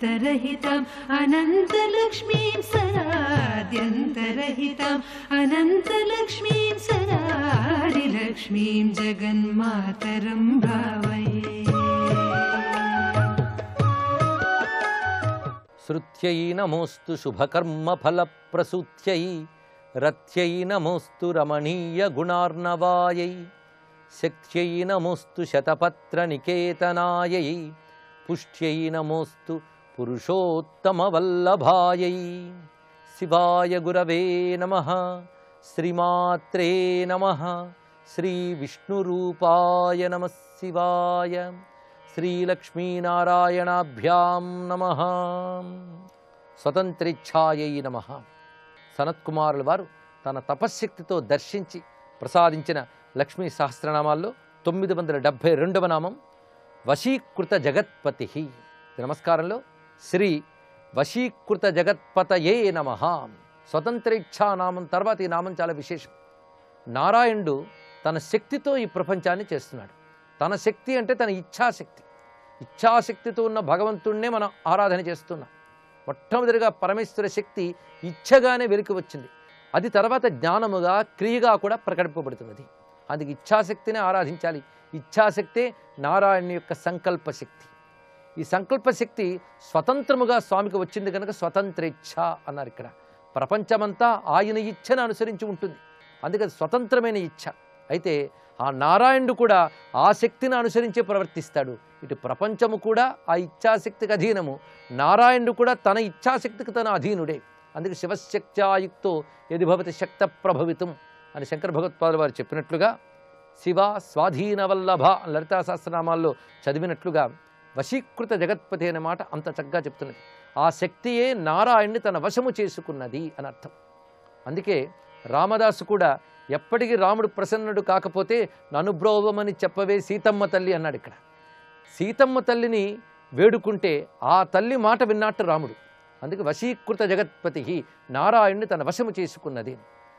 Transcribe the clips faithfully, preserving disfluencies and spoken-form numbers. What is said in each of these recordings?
आद्यन्तरहितम् अनन्तलक्ष्मीं सराद्यन्तरहितम् अनन्तलक्ष्मीं सरादिलक्ष्मीं जगन्मातरं भावये। श्रुत्यै नमोस्तु शुभकर्मफलप्रसूत्यै रथ्यै नमोस्तु रमणीयगुणार्णवायै शक्त्यै नमोस्तु शतपत्रनिकेतनायै पुष्ट्यै नमोस्तु पुरुषोत्तमवल्लभायै। शिवाय गुरवे नमः। श्रीमात्रे नमः। श्रीविष्णुरूपाय नमः शिवाय। శ్రీలక్ష్మీనారాయణాభ్యాం నమః. స్వతంత్రేచ్ఛాయై నమః. సనత్కుమారుల వారు తన తపశ్శక్తితో దర్శించి ప్రసాదించిన లక్ష్మీ సహస్రనామాల్లో తొమ్మిది వందల డెబ్భై రెండవ నామం వశీకృత జగత్పతి. నమస్కారంలో శ్రీ వశీకృత జగత్పతయే నమః. స్వతంత్రేచ్ఛా నామం తర్వాత ఈ నామం చాలా విశేషం. నారాయణుడు తన శక్తితో ఈ ప్రపంచాన్ని చేస్తున్నాడు. తన శక్తి అంటే తన ఇచ్ఛాశక్తి. ఇచ్ఛాశక్తితో ఉన్న భగవంతుణ్ణే మనం ఆరాధన చేస్తున్నాం. మొట్టమొదటిగా పరమేశ్వర శక్తి ఇచ్ఛగానే వెలికి వచ్చింది. అది తర్వాత జ్ఞానముగా క్రియగా కూడా ప్రకటింపబడుతున్నది. అందుకే ఇచ్ఛాశక్తిని ఆరాధించాలి. ఇచ్ఛాశక్తే నారాయణ యొక్క సంకల్ప శక్తి. ఈ సంకల్ప శక్తి స్వతంత్రముగా స్వామికి వచ్చింది కనుక స్వతంత్రేచ్ఛ అన్నారు. ఇక్కడ ప్రపంచమంతా ఆయన ఇచ్ఛను అనుసరించి ఉంటుంది. అందుకని స్వతంత్రమైన ఇచ్ఛ. అయితే ఆ నారాయణుడు కూడా ఆ శక్తిని అనుసరించే ప్రవర్తిస్తాడు. ఇటు ప్రపంచము కూడా ఆ ఇచ్ఛాశక్తికి అధీనము, నారాయణుడు కూడా తన ఇచ్ఛాశక్తికి తన అధీనుడే. అందుకే శివశక్త్యాయుక్తో యది భవతి శక్త ప్రభవితం అని శంకర భగవత్పాదుల వారు చెప్పినట్లుగా శివ స్వాధీనవల్లభ లలితా సహస్రనామాల్లో చదివినట్లుగా వశీకృత జగత్పతి అనే మాట అంత చక్కగా చెప్తున్నది. ఆ శక్తియే నారాయణ్ణి తన వశము చేసుకున్నది అని అర్థం. అందుకే రామదాసు కూడా ఎప్పటికీ రాముడు ప్రసన్నుడు కాకపోతే ననుబ్రోవమని చెప్పవే సీతమ్మ తల్లి అన్నాడు. ఇక్కడ సీతమ్మ తల్లిని వేడుకుంటే ఆ తల్లి మాట విన్నట్టు రాముడు. అందుకే వశీకృత జగత్పతి నారాయణ్ణి తన వశము చేసుకున్నది.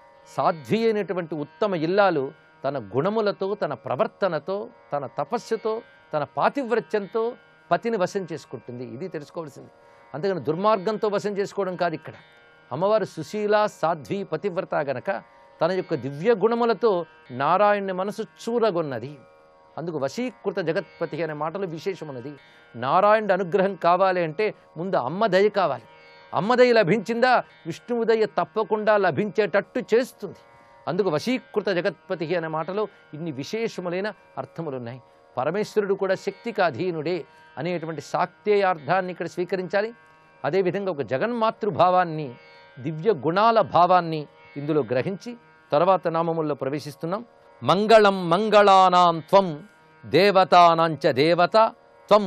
సాధ్వి అయినటువంటి ఉత్తమ ఇల్లాలు తన గుణములతో, తన ప్రవర్తనతో, తన తపస్సుతో, తన పాతివ్రత్యంతో పతిని వశం చేసుకుంటుంది. ఇది తెలుసుకోవాల్సింది. అందుకని దుర్మార్గంతో వశం చేసుకోవడం కాదు. ఇక్కడ అమ్మవారు సుశీల, సాధ్వి, పతివ్రత గనక తన యొక్క దివ్య గుణములతో నారాయణుని మనసు చూరగొన్నది. అందుకు వశీకృత జగత్పతి అనే మాటలు విశేషమున్నది. నారాయణుడి అనుగ్రహం కావాలి అంటే ముందు అమ్మ దయ కావాలి. అమ్మ దయ లభించిందా విష్ణువు దయ తప్పకుండా లభించేటట్టు చేస్తుంది. అందుకు వశీకృత జగత్పతి అనే మాటలో ఇన్ని విశేషములైన అర్థములున్నాయి. పరమేశ్వరుడు కూడా శక్తికి అధీనుడే అనేటువంటి శాక్తేయార్థాన్ని ఇక్కడ స్వీకరించాలి. అదేవిధంగా ఒక జగన్మాతృభావాన్ని, దివ్య గుణాల భావాన్ని ఇందులో గ్రహించి తర్వాత నామముల్లో ప్రవేశిస్తున్నాం. మంగళం మంగళానాం త్వం దేవతానాంచ దేవత త్వం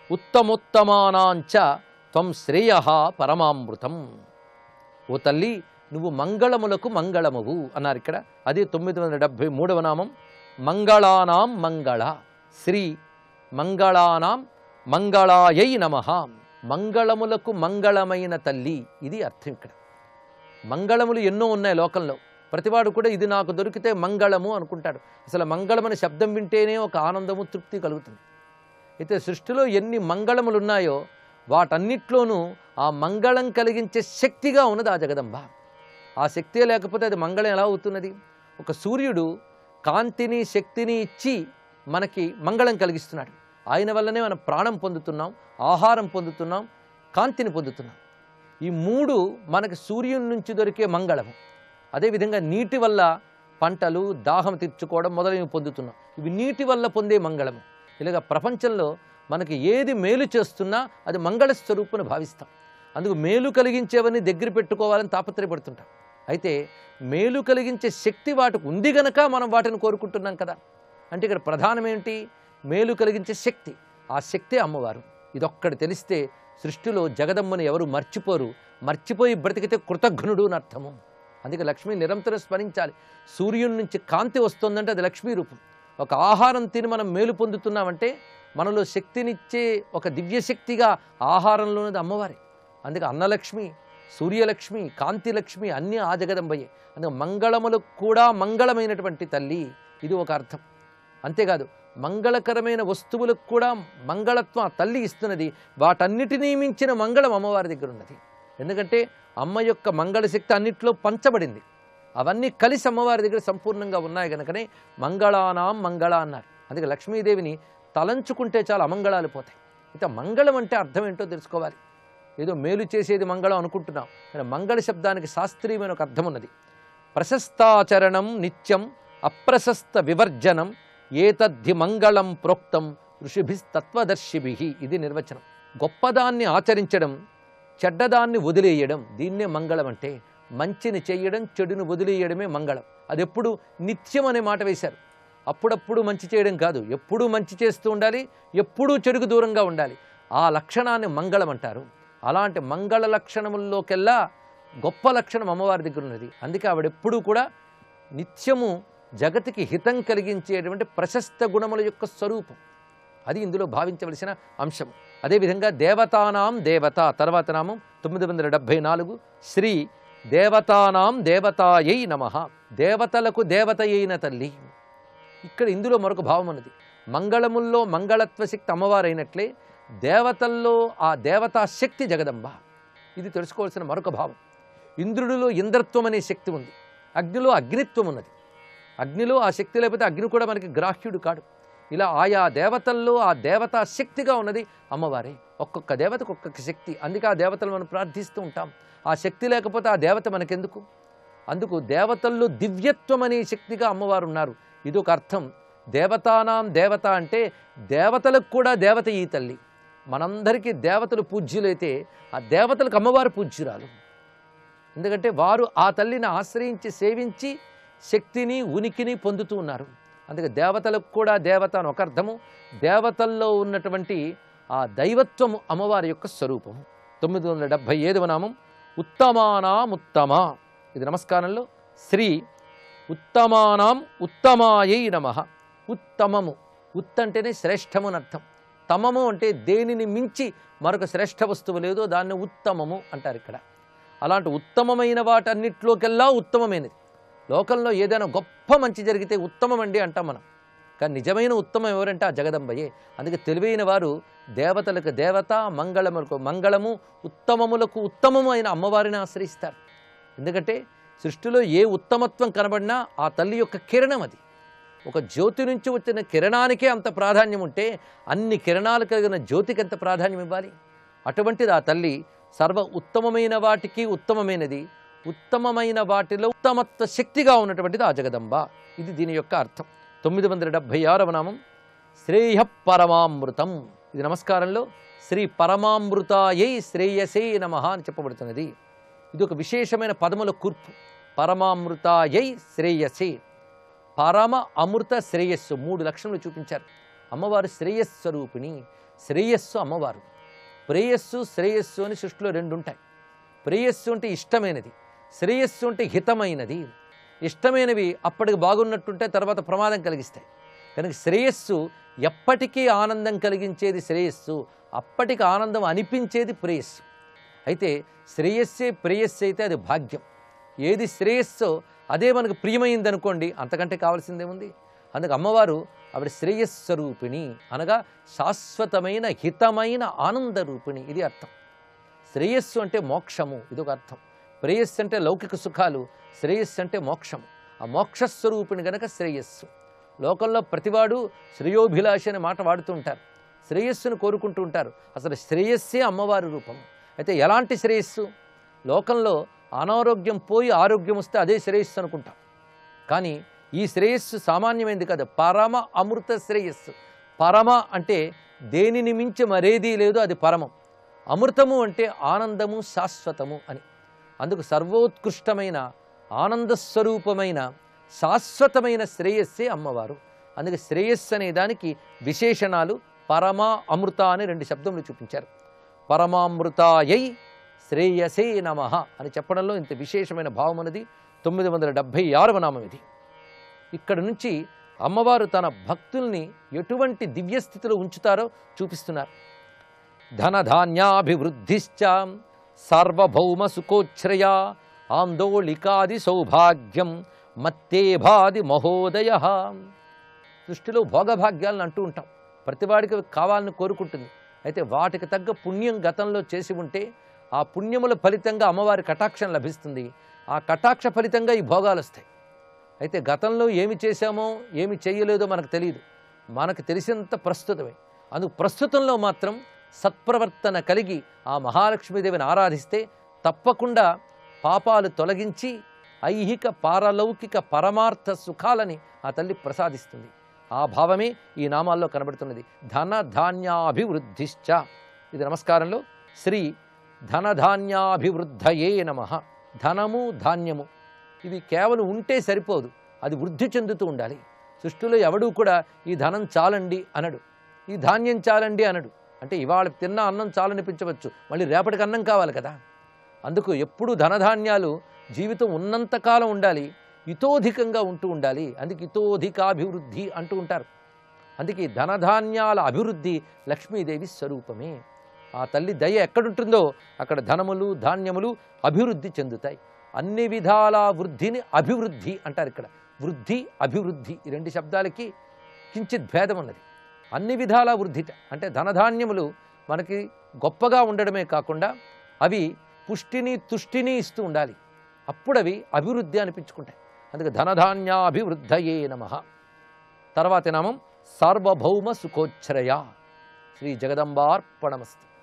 ఉత్తమోత్తమానాంచ త్వం శ్రేయః పరమామృతం. ఓ తల్లి నువ్వు మంగళములకు మంగళమువు అన్నారు. ఇక్కడ అదే తొమ్మిది వందల డెబ్భై మూడవ నామం మంగళానాం మంగళ. శ్రీ మంగళానాం మంగళాయై నమః. మంగళములకు మంగళమైన తల్లి, ఇది అర్థం. ఇక్కడ మంగళములు ఎన్నో ఉన్నాయి లోకంలో. ప్రతివాడు కూడా ఇది నాకు దొరికితే మంగళము అనుకుంటాడు. అసలు మంగళం అనే శబ్దం వింటేనే ఒక ఆనందము, తృప్తి కలుగుతుంది. అయితే సృష్టిలో ఎన్ని మంగళములు ఉన్నాయో వాటన్నిట్లోనూ ఆ మంగళం కలిగించే శక్తిగా ఉన్నది ఆ జగదంబ. ఆ శక్తే లేకపోతే అది మంగళం ఎలా అవుతున్నది? ఒక సూర్యుడు కాంతిని, శక్తిని ఇచ్చి మనకి మంగళం కలిగిస్తున్నాడు. ఆయన వల్లనే మనం ప్రాణం పొందుతున్నాం, ఆహారం పొందుతున్నాం, కాంతిని పొందుతున్నాం. ఈ మూడు మనకి సూర్యుని నుంచి దొరికే మంగళము. అదేవిధంగా నీటి వల్ల పంటలు, దాహం తీర్చుకోవడం మొదలైనవి పొందుతున్నాం. ఇవి నీటి వల్ల పొందే మంగళము. ఇలాగ ప్రపంచంలో మనకి ఏది మేలు చేస్తున్నా అది మంగళ స్వరూపుని భావిస్తాం. అందుకు మేలు కలిగించేవన్నీ దగ్గర పెట్టుకోవాలని తాపత్రయపడుతుంటాం. అయితే మేలు కలిగించే శక్తి వాటికి ఉంది గనక మనం వాటిని కోరుకుంటున్నాం కదా. అంటే ఇక్కడ ప్రధానమేంటి? మేలు కలిగించే శక్తి. ఆ శక్తే అమ్మవారు. ఇదొక్కటి తెలిస్తే సృష్టిలో జగదమ్మని ఎవరు మర్చిపోరు. మర్చిపోయి బ్రతికితే కృతజ్ఞుడు అని అర్థము. అందుకే లక్ష్మి నిరంతరం స్మరించాలి. సూర్యుడి నుంచి కాంతి వస్తుందంటే అది లక్ష్మీ రూపం. ఒక ఆహారం తిని మనం మేలు పొందుతున్నామంటే మనలో శక్తినిచ్చే ఒక దివ్యశక్తిగా ఆహారంలోనేది అమ్మవారే. అందుకే అన్నలక్ష్మి, సూర్యలక్ష్మి, కాంతిలక్ష్మి అన్నీ ఆ జగదంబయ్యే. అందుకే మంగళములకు కూడా మంగళమైనటువంటి తల్లి, ఇది ఒక అర్థం. అంతేకాదు మంగళకరమైన వస్తువులకు కూడా మంగళత్వం ఆ తల్లి ఇస్తున్నది. వాటన్నిటినీ మించిన మంగళం అమ్మవారి దగ్గర ఉన్నది. ఎందుకంటే అమ్మ యొక్క మంగళశక్తి అన్నిట్లో పంచబడింది. అవన్నీ కలిసి అమ్మవారి దగ్గర సంపూర్ణంగా ఉన్నాయి కనుకనే మంగళానాం మంగళ అన్నారు. అందుకే లక్ష్మీదేవిని తలంచుకుంటే చాలా అమంగళాలు పోతాయి. అయితే మంగళం అంటే అర్థం ఏంటో తెలుసుకోవాలి. ఏదో మేలు చేసేది మంగళం అనుకుంటున్నాం, కానీ మంగళ శబ్దానికి శాస్త్రీయమైన ఒక అర్థం ఉన్నది. ప్రశస్తాచరణం నిత్యం అప్రశస్త వివర్జనం ఏతద్ధి మంగళం ప్రోక్తం ఋషిభిస్తత్వదర్శిభి. ఇది నిర్వచనం. గొప్పదాన్ని ఆచరించడం, చెడ్డదాన్ని వదిలేయడం, దీన్నే మంగళం అంటే. మంచిని చేయడం, చెడును వదిలేయడమే మంగళం. అది ఎప్పుడు నిత్యం అనే మాట వేశారు. అప్పుడప్పుడు మంచి చేయడం కాదు, ఎప్పుడూ మంచి చేస్తూ ఉండాలి, ఎప్పుడూ చెడుకు దూరంగా ఉండాలి. ఆ లక్షణాన్ని మంగళం అంటారు. అలాంటి మంగళ లక్షణముల్లోకెల్లా గొప్ప లక్షణం అమ్మవారి దగ్గర ఉన్నది. అందుకే ఆవిడెప్పుడూ కూడా నిత్యము జగతికి హితం కలిగించేటువంటి ప్రశస్త గుణముల యొక్క స్వరూపం. అది ఇందులో భావించవలసిన అంశం. అదేవిధంగా దేవతానాం దేవత తర్వాత నామం తొమ్మిది వందల డెబ్భై నాలుగు శ్రీ దేవతానాం దేవతాయై నమః. దేవతలకు దేవత అయిన తల్లి. ఇక్కడ ఇందులో మరొక భావం ఉన్నది. మంగళముల్లో మంగళత్వ శక్తి అమ్మవారైనట్లే దేవతల్లో ఆ దేవతా శక్తి జగదంబ. ఇది తెలుసుకోవాల్సిన మరొక భావం. ఇంద్రుడిలో ఇంద్రత్వం అనే శక్తి ఉంది, అగ్నిలో అగ్నిత్వం ఉన్నది. అగ్నిలో ఆ శక్తి లేకపోతే అగ్ని కూడా మనకి గ్రాహ్యుడు కాడు. ఇలా ఆయా దేవతల్లో ఆ దేవతా శక్తిగా ఉన్నది అమ్మవారే. ఒక్కొక్క దేవతకు ఒక్కొక్క శక్తి. అందుకే ఆ దేవతలు మనం ప్రార్థిస్తూ ఉంటాం. ఆ శక్తి లేకపోతే ఆ దేవత మనకెందుకు? అందుకు దేవతల్లో దివ్యత్వం అనే శక్తిగా అమ్మవారు ఉన్నారు. ఇది ఒక అర్థం. దేవతానాం దేవత అంటే దేవతలకు కూడా దేవత ఈ తల్లి. మనందరికీ దేవతలు పూజ్యులైతే ఆ దేవతలకు అమ్మవారు పూజ్యురాలు. ఎందుకంటే వారు ఆ తల్లిని ఆశ్రయించి సేవించి శక్తిని ఉనికిని పొందుతూ ఉన్నారు. అందుకే దేవతలకు కూడా దేవత అని ఒక అర్థము. దేవతల్లో ఉన్నటువంటి ఆ దైవత్వము అమ్మవారి యొక్క స్వరూపము. తొమ్మిది వందల డెబ్భై ఐదవ నామం ఉత్తమానాం ఉత్తమ. ఇది నమస్కారంలో శ్రీ ఉత్తమానాం ఉత్తమాయై నమః. ఉత్తమము, ఉత్ అంటేనే శ్రేష్టము అని అర్థం. తమము అంటే దేనిని మించి మరొక శ్రేష్ఠ వస్తువు లేదో దాన్ని ఉత్తమము అంటారు ఇక్కడ. అలాంటి ఉత్తమమైన వాటన్నిటిలోకెల్లా ఉత్తమమైనది. లోకంలో ఏదైనా గొప్ప మంచి జరిగితే ఉత్తమం అండి అంటాం మనం, కానీ నిజమైన ఉత్తమం ఎవరంటే ఆ జగదంబయే. అందుకే తెలివైన వారు దేవతలకు దేవత, మంగళములకు మంగళము, ఉత్తమములకు ఉత్తమము అయిన అమ్మవారిని ఆశ్రయిస్తారు. ఎందుకంటే సృష్టిలో ఏ ఉత్తమత్వం కనబడినా ఆ తల్లి యొక్క కిరణం అది. ఒక జ్యోతి నుంచి వచ్చిన కిరణానికే అంత ప్రాధాన్యం ఉంటే అన్ని కిరణాలు కలిగిన జ్యోతికి ఎంత ప్రాధాన్యం ఇవ్వాలి? అటువంటిది ఆ తల్లి సర్వ ఉత్తమమైన వాటికి ఉత్తమమైనది. ఉత్తమమైన వాటిలో ఉత్తమత్వ శక్తిగా ఉన్నటువంటిది ఆ జగదంబ. ఇది దీని యొక్క అర్థం. తొమ్మిది వందల డెబ్భై ఆరవ నామం శ్రేయ పరమామృతం. ఇది నమస్కారంలో శ్రీ పరమామృతాయై శ్రేయసే నమః అని చెప్పబడుతున్నది. ఇది ఒక విశేషమైన పదముల కూర్పు. పరమామృతాయై శ్రేయసే, పరమ అమృత శ్రేయస్సు, మూడు లక్షణములు చూపించారు. అమ్మవారు శ్రేయస్వరూపిణి. శ్రేయస్సు అమ్మవారు. ప్రేయస్సు శ్రేయస్సు అని సృష్టిలో రెండు ఉంటాయి. ప్రేయస్సు అంటే ఇష్టమైనది, శ్రేయస్సు అంటే హితమైనది. ఇష్టమైనవి అప్పటికి బాగున్నట్టుంటే తర్వాత ప్రమాదం కలిగిస్తాయి. కనుక శ్రేయస్సు ఎప్పటికీ ఆనందం కలిగించేది శ్రేయస్సు, అప్పటికి ఆనందం అనిపించేది ప్రేయస్సు. అయితే శ్రేయస్సే ప్రేయస్సు అయితే అది భాగ్యం. ఏది శ్రేయస్సో అదే మనకు ప్రియమైంది అనుకోండి, అంతకంటే కావాల్సిందేముంది? అందుకు అమ్మవారు ఆవిడ శ్రేయస్వరూపిణి అనగా శాశ్వతమైన హితమైన ఆనంద రూపిణి. ఇది అర్థం. శ్రేయస్సు అంటే మోక్షము, ఇదొక అర్థం. ప్రేయస్సు అంటే లౌకిక సుఖాలు, శ్రేయస్సు అంటే మోక్షము. ఆ మోక్షస్వరూపిణి గనక శ్రేయస్సు. లోకంలో ప్రతివాడు శ్రేయోభిలాషి అనే మాట వాడుతూ ఉంటారు, శ్రేయస్సును కోరుకుంటూ ఉంటారు. అసలు శ్రేయస్సే అమ్మవారి రూపం. అయితే ఎలాంటి శ్రేయస్సు? లోకంలో అనారోగ్యం పోయి ఆరోగ్యం వస్తే అదే శ్రేయస్సు అనుకుంటాం, కానీ ఈ శ్రేయస్సు సామాన్యమైంది కాదు, పరమ అమృత శ్రేయస్సు. పరమ అంటే దేనిని మించి మరేదీ లేదు, అది పరమం. అమృతము అంటే ఆనందము, శాశ్వతము అని. అందుకు సర్వోత్కృష్టమైన ఆనందస్వరూపమైన శాశ్వతమైన శ్రేయస్సే అమ్మవారు. అందుకే శ్రేయస్సు అనే దానికి విశేషణాలు పరమ అమృత అని రెండు శబ్దములు చూపించారు. పరమామృతాయై శ్రేయసే నమః అని చెప్పడంలో ఇంత విశేషమైన భావం ఉన్నది. తొమ్మిది వందల డెబ్భై ఆరవ నామం ఇది. ఇక్కడ నుంచి అమ్మవారు తన భక్తుల్ని ఎటువంటి దివ్యస్థితిలో ఉంచుతారో చూపిస్తున్నారు. ధనధాన్యాభివృద్ధిశ్చ సార్వభౌమ సుఖోచ్ఛ్రయ ఆందోళికాది సౌభాగ్యం మత్తేభాది మహోదయ. సృష్టిలో భోగభాగ్యాలను అంటూ ఉంటాం, ప్రతివాడికి కావాలని కోరుకుంటుంది. అయితే వాటికి తగ్గ పుణ్యం గతంలో చేసి ఉంటే ఆ పుణ్యముల ఫలితంగా అమ్మవారి కటాక్షం లభిస్తుంది. ఆ కటాక్ష ఫలితంగా ఈ భోగాలు వస్తాయి. అయితే గతంలో ఏమి చేశామో ఏమి చేయలేదో మనకు తెలియదు, మనకు తెలిసినంత ప్రస్తుతమే. అందుకు ప్రస్తుతంలో మాత్రం సత్ప్రవర్తన కలిగి ఆ మహాలక్ష్మీదేవిని ఆరాధిస్తే తప్పకుండా పాపాలు తొలగించి ఐహిక పారలౌకిక పరమార్థ సుఖాలని ఆ తల్లి ప్రసాదిస్తుంది. ఆ భావమే ఈ నామాల్లో కనబడుతున్నది. ధన ధాన్యాభివృద్ధిశ్చ. ఇది నమస్కారంలో శ్రీ ధనధాన్యాభివృద్ధయే నమః. ధనము ధాన్యము ఇవి కేవలం ఉంటే సరిపోదు, అది వృద్ధి చెందుతూ ఉండాలి. సృష్టిలో ఎవడూ కూడా ఈ ధనం చాలండి అనడు, ఈ ధాన్యం చాలండి అనడు. అంటే ఇవాళ తిన్న అన్నం చాలనిపించవచ్చు, మళ్ళీ రేపటికి అన్నం కావాలి కదా. అందుకు ఎప్పుడు ధనధాన్యాలు జీవితం ఉన్నంతకాలం ఉండాలి, ఇతోధికంగా ఉంటూ ఉండాలి. అందుకే ఇతోధికాభివృద్ధి అంటూ ఉంటారు. అందుకే ధనధాన్యాల అభివృద్ధి లక్ష్మీదేవి స్వరూపమే. ఆ తల్లి దయ ఎక్కడుంటుందో అక్కడ ధనములు ధాన్యములు అభివృద్ధి చెందుతాయి. అన్ని విధాల వృద్ధిని అభివృద్ధి అంటారు. ఇక్కడ వృద్ధి అభివృద్ధి ఈ రెండు శబ్దాలకి కించిత్ భేదం ఉన్నది. అన్ని విధాల వృద్ధి అంటే ధనధాన్యములు మనకి గొప్పగా ఉండడమే కాకుండా అవి పుష్టిని తుష్టిని ఇస్తూ ఉండాలి, అప్పుడు అవి అభివృద్ధి అనిపించుకుంటాయి. అందుకే ధనధాన్యాభివృద్ధయే నమః. తర్వాతి నామం సార్వభౌమ సుఖోచ్ఛ్రయ. శ్రీ జగదంబార్పణమస్తు.